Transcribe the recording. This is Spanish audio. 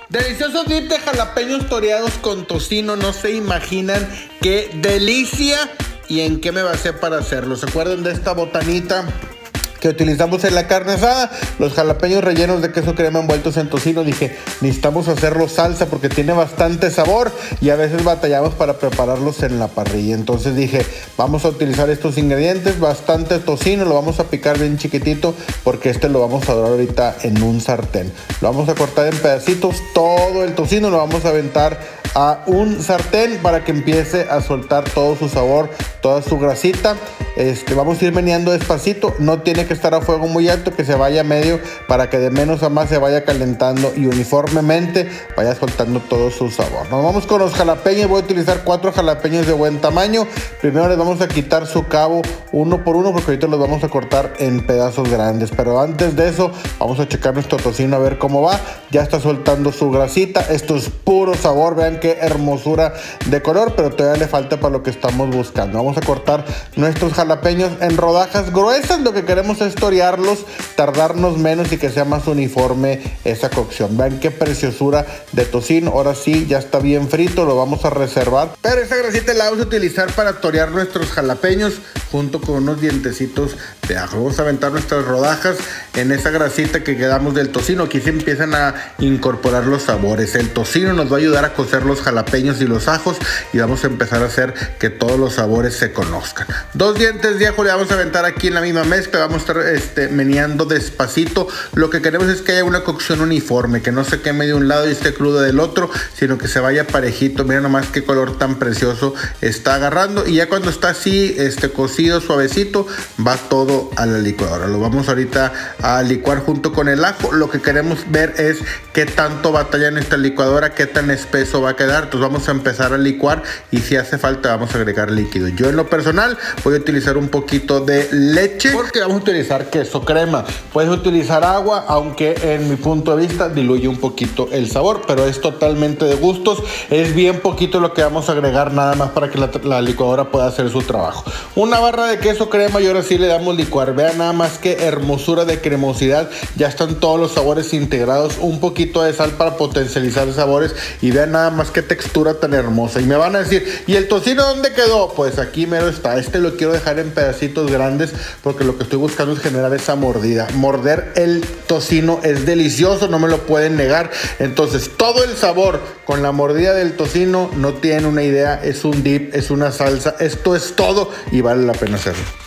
Delicioso dip de jalapeños toreados con tocino, no se imaginan qué delicia y en qué me basé para hacerlo. ¿Se acuerdan de esta botanita que utilizamos en la carne asada? Los jalapeños rellenos de queso crema envueltos en tocino. Dije, necesitamos hacerlo salsa porque tiene bastante sabor y a veces batallamos para prepararlos en la parrilla. Entonces dije, vamos a utilizar estos ingredientes, bastante tocino, lo vamos a picar bien chiquitito porque este lo vamos a dorar ahorita en un sartén. Lo vamos a cortar en pedacitos, todo el tocino lo vamos a aventar a un sartén para que empiece a soltar todo su sabor, toda su grasita. Vamos a ir meneando despacito, no tiene que estar a fuego muy alto, que se vaya a medio para que de menos a más se vaya calentando y uniformemente vaya soltando todo su sabor. Nos vamos con los jalapeños. Voy a utilizar 4 jalapeños de buen tamaño. Primero les vamos a quitar su cabo uno por uno porque ahorita los vamos a cortar en pedazos grandes, pero antes de eso vamos a checar nuestro tocino a ver cómo va. Ya está soltando su grasita, esto es puro sabor, vean qué hermosura de color, pero todavía le falta para lo que estamos buscando. Vamos a cortar nuestros jalapeños en rodajas gruesas. Lo que queremos es torearlos, tardarnos menos y que sea más uniforme esa cocción. Vean qué preciosura de tocino. Ahora sí, ya está bien frito, lo vamos a reservar, pero esta grasita la vamos a utilizar para torear nuestros jalapeños junto con unos dientecitos de ajo. Vamos a aventar nuestras rodajas en esa grasita que quedamos del tocino. Aquí se empiezan a incorporar los sabores. El tocino nos va a ayudar a cocer los jalapeños y los ajos y vamos a empezar a hacer que todos los sabores se conozcan. 2 dientes de ajo le vamos a aventar aquí en la misma mezcla. Vamos a estar meneando despacito. Lo que queremos es que haya una cocción uniforme, que no se queme de un lado y esté crudo del otro, sino que se vaya parejito. Miren nomás qué color tan precioso está agarrando, y ya cuando está así cocido suavecito, va todo a la licuadora. Lo vamos ahorita a licuar junto con el ajo. Lo que queremos ver es qué tanto batalla en esta licuadora, qué tan espeso va a quedar. Entonces vamos a empezar a licuar y si hace falta vamos a agregar líquido. Yo en lo personal voy a utilizar un poquito de leche porque vamos a utilizar queso crema. Puedes utilizar agua, aunque en mi punto de vista diluye un poquito el sabor, pero es totalmente de gustos. Es bien poquito lo que vamos a agregar, nada más para que la licuadora pueda hacer su trabajo. Una barra de queso crema y ahora sí le damos licuar. Vean nada más qué hermosura de cremosidad. Ya están todos los sabores integrados. Un poquito de sal para potencializar sabores y vean nada más qué textura tan hermosa. Y me van a decir, ¿y el tocino dónde quedó? Pues aquí mero está. Lo quiero dejar en pedacitos grandes porque lo que estoy buscando es generar esa mordida. Morder el tocino es delicioso, no me lo pueden negar. Entonces todo el sabor con la mordida del tocino, no tienen una idea. Es un dip, es una salsa, esto es todo y vale la pena hacerlo.